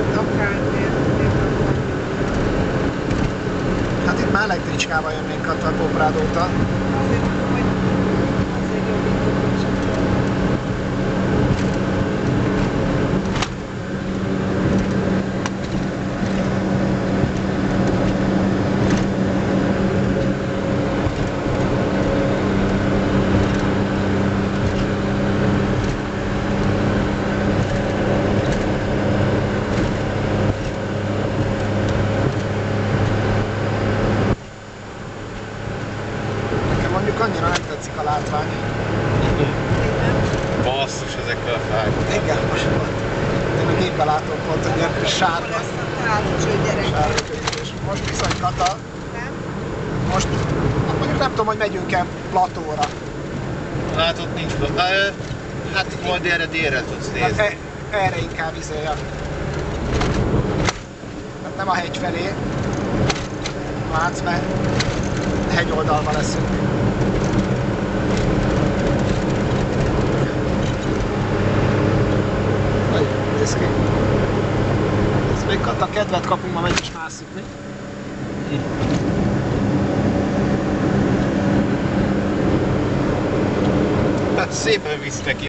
Hát itt már elektricskával jönnénk a Poprad óta. Mondjuk annyira nem tetszik a látvány. Basszus ezekkel a fákkal. Igen, most én a gépbe látom pont, hogy ilyen kis sárga. És most viszont Kata, most mondjuk nem tudom, hogy megyünk-e platóra. Látod, nincs hát majd délre tudsz nézni. Hát erre inkább izélje. Hát nem a hegy felé látsz, mert hegyoldalban leszünk. Nagyon néz ki. Ez még Kata kedvet kapunk, ma meg is mászik, mi? Hát szépen visz neki.